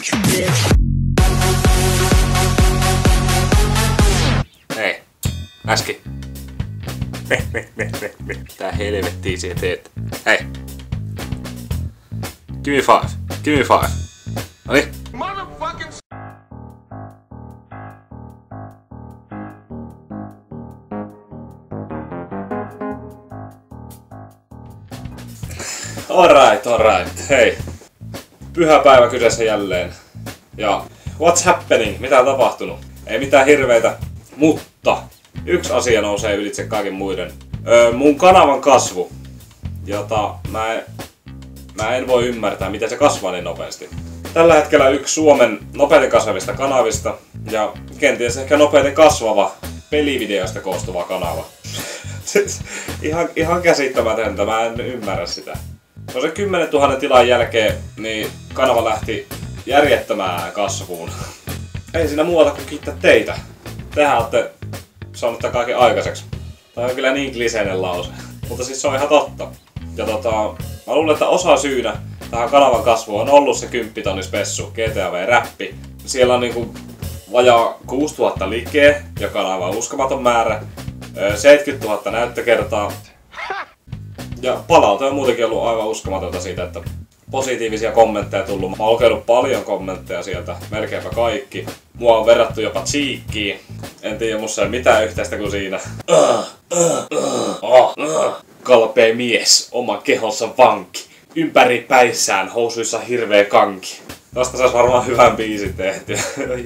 Hei, äski. Mitä helvettiä sinä teet? Hei. Give me five. Give me five. Noniin. Alright. Hei. Pyhäpäivä kyseessä jälleen. Ja what's happening? Mitä on tapahtunut? Ei mitään hirveitä, mutta yksi asia nousee ylitse kaiken muiden. Mun kanavan kasvu, jota mä en voi ymmärtää, miten se kasvaa niin nopeasti. Tällä hetkellä yksi Suomen nopeiten kasvavista kanavista ja kenties ehkä nopeiten kasvava pelivideoista koostuva kanava. ihan käsittämätöntä, mä en ymmärrä sitä. No se 10 000 tilan jälkeen niin kanava lähti järjettömään kasvuun. Ei siinä muuta kuin kiittää teitä. Tehän olette saanut tämän kaiken aikaiseksi. Tämä on kyllä niin kliseinen lause. Mutta siis se on ihan totta. Ja mä luulen, että osa syynä tähän kanavan kasvuun on ollut se 10 000 spessu, GTAV-räppi. Siellä on niinku vajaa 6000 likeä, joka on aivan uskomaton määrä. 70 000 näyttökertaa. Ja palaute on muutenkin ollut aivan uskomatonta siitä, että positiivisia kommentteja tullut. Mä oon lukenut paljon kommentteja sieltä, melkeinpä kaikki. Mua on verrattu jopa Cheekkiin. En tiedä, musta ei mitään yhteistä kuin siinä. Kalpea mies, oma kehonsa vanki. Ympäri päissään, housuissa hirveä kanki. Tästä sais varmaan hyvän biisin tehtyä.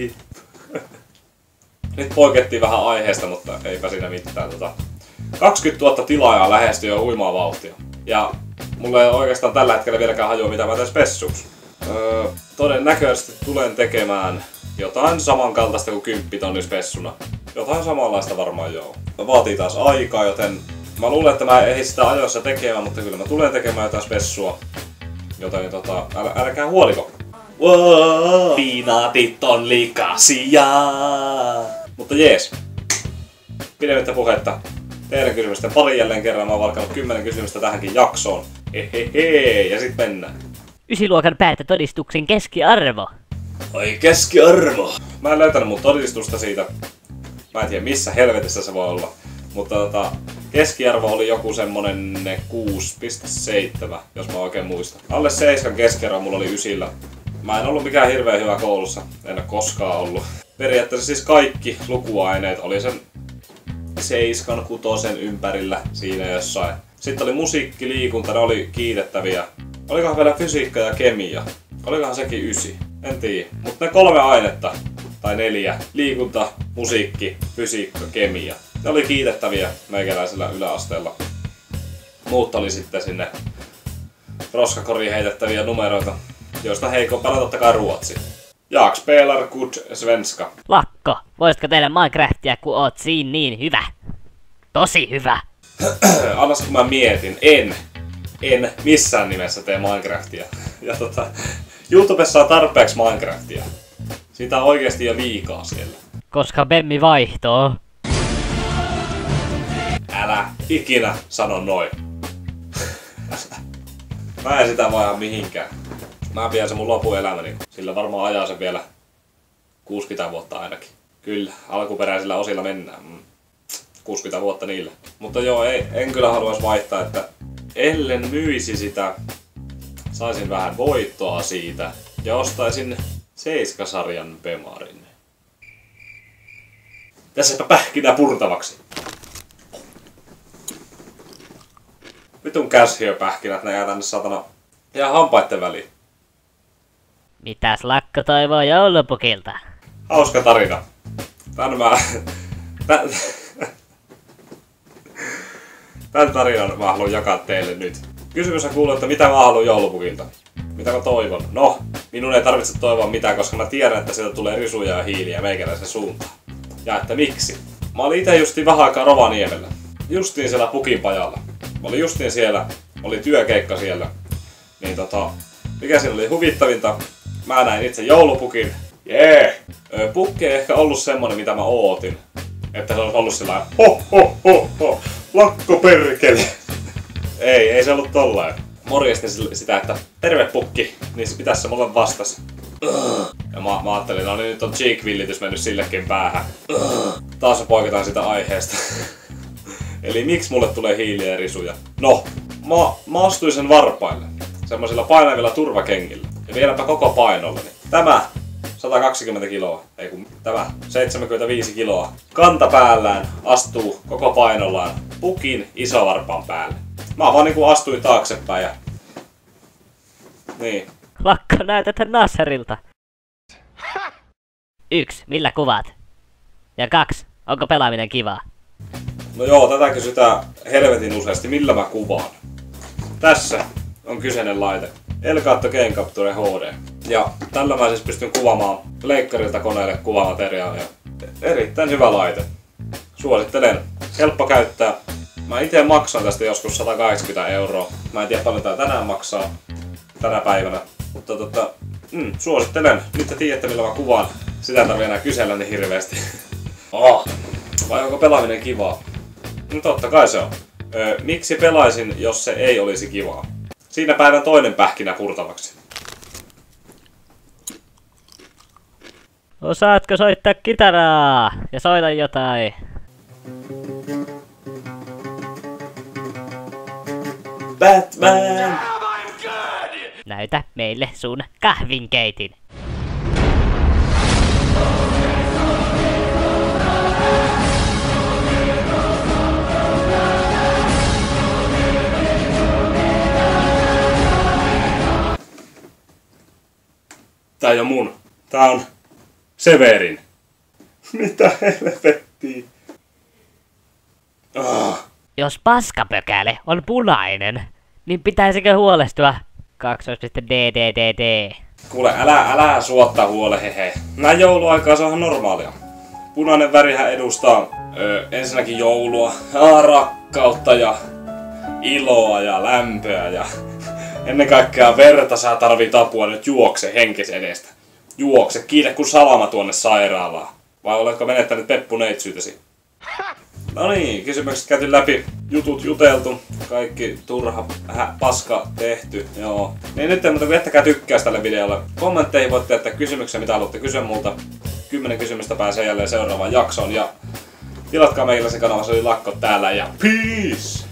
Nyt poikettiin vähän aiheesta, mutta eipä siinä mitään. 20 000 tilaajaa lähestyy jo huimaa vauhtia. Ja mulla ei oikeastaan tällä hetkellä vieläkään hajua mitä mä teen spessuuks. Todennäköisesti tulen tekemään jotain samankaltaista kuin 10 000 spessuna. Jotain samanlaista varmaan joo. Vaatii taas aikaa, joten mä luulen, että mä en ehdi sitä ajoissa tekemään, mutta kyllä mä tulen tekemään jotain spessua. Joten älkää huoliko. Wow, pinaatit on likaisia. Mutta jees. Pidemmittä puhetta. Teidän kysymysten pari jälleen kerran. Mä oon valkannut 10 kysymystä tähänkin jaksoon. Hehehe, ja sit mennään. 9-luokan päättötodistuksen keskiarvo. Ai keskiarvo. Mä en löytänyt mun todistusta siitä. Mä en tiedä missä helvetissä se voi olla. Mutta keskiarvo oli joku semmonen 6,7, jos mä oikein muistan. Alle 7 keskiarvo mulla oli 9. Mä en ollut mikään hirveän hyvä koulussa. En oo koskaan ollut. Periaatteessa siis kaikki lukuaineet oli sen 7-6 ympärillä siinä jossain. Sitten oli musiikki, liikunta, ne oli kiitettäviä. Olikohan vielä fysiikka ja kemia? Olikohan sekin 9? En tiedä. Mutta ne 3 ainetta, tai 4, liikunta, musiikki, fysiikka, kemia. Ne oli kiitettäviä meikäläisellä yläasteella. Muut oli sitten sinne roskakoriin heitettäviä numeroita, joista heikompana totta kai ruotsi. Jag spelar good svenska. Lakko, voisitko tehdä Minecraftia, kun oot siinä niin hyvä? Tosi hyvä. Annas kun mä mietin, en missään nimessä tee Minecraftia. Ja YouTubessa on tarpeeksi Minecraftia. Siitä on oikeesti jo liikaa siellä. Koska Bemmi vaihtoo. Älä ikinä sano noin. Mä en sitä vaihda mihinkään. Mä pidän sen mun lopuelämäni. Sillä varmaan ajaa sen vielä 60 vuotta ainakin. Kyllä, alkuperäisillä osilla mennään. 60 vuotta niillä. Mutta joo, en kyllä haluaisi vaihtaa, että ellen myisi sitä, saisin vähän voittoa siitä ja ostaisin 7-sarjan Bemarin. Tässäpä pähkinä purtavaksi. Vitun käsiöpähkinät, ne jää tänne satana ihan hampaitten väliin. Mitäs Lakko toivoo joulupukilta? Hauska tarina. Tän tarinan mä haluan jakaa teille nyt. Kysymys kuuluu, että mitä mä haluan joulupukilta? Mitä mä toivon? No, minun ei tarvitse toivoa mitään, koska mä tiedän, että sieltä tulee risuja ja hiiliä meikäläisen suuntaan. Ja että miksi? Mä olin ite justiin vähän aikaa Rovaniemellä. Justiin siellä pukinpajalla. Mä olin justiin siellä, oli työkeikka siellä. Niin mikä siinä oli huvittavinta? Mä näin itse joulupukin. Jee! Pukki ei ehkä ollut semmonen mitä mä ootin. Että se olisi ollut sellainen ho ho ho ho, lakko perkele. Ei se ollut tollain. Morjestin sitä, että terve pukki, niin se pitäisi se mulle vastas. Ja mä ajattelin, no niin nyt on cheek-villitys mennyt sillekin päähän. Taas me poiketaan sitä aiheesta. Eli miksi mulle tulee hiiliä ja risuja? No, mä astuin sen varpaille. Semmoisilla painavilla turvakengillä. Ja vieläpä koko painollani. Tämä 120 kiloa, ei kun tämä 75 kiloa. Kanta päällään astuu koko painollaan pukin isovarpaan päälle. Mä vaan niinku astuin taaksepäin ja... Niin. Lakko näytetään Nasserilta. 1. Millä kuvaat? Ja 2. Onko pelaaminen kivaa? No joo, tätä kysytään helvetin useasti. Millä mä kuvaan? Tässä on kyseinen laite. Elgato Game Capture HD. Ja tällä mä siis pystyn kuvaamaan leikkarilta koneelle kuvamateriaalia. Erittäin hyvä laite. Suosittelen. Helppo käyttää. Mä itse maksan tästä joskus 180 €. Mä en tiedä paljon tää tänään maksaa. Tänä päivänä. Mutta suosittelen. Nyt te tiedätte millä mä kuvaan. Sitä ei tarvii enää kysellä niin hirveästi. Vai onko pelaaminen kivaa? No totta kai se on. Miksi pelaisin, jos se ei olisi kivaa? Siinä päivän toinen pähkinä purtavaksi. Osaatko soittaa kitaraa? Ja soita jotain. Batman! Näytä meille sun kahvinkeitin. Tää ei oo mun. Tää on Severin. Mitä helvettiä? Jos paskapökäle on punainen, niin pitäisikö huolestua? DDDD. Kuule, älä suotta huole, hehe. Näin jouluaikaa se on normaalia. Punainen värihän edustaa ensinnäkin joulua, rakkautta ja iloa ja lämpöä ja ennen kaikkea verta. Sä tarvit apua, nyt juokse henkes edestä. Juokse, kiire kun salama tuonne sairaalaan. Vai oletko menettänyt peppuneitsyytesi? No niin, kysymykset käyty läpi, jutut juteltu, kaikki turha paska tehty, joo. Niin nyt ei muuta kuin jättäkää tykkäys tälle videolle. Kommentteihin voitte jättää kysymyksiä, mitä haluatte kysyä multa. 10 kysymystä pääsee jälleen seuraavaan jaksoon ja tilatkaa meikäläisen kanava, se oli Lakko täällä ja peace!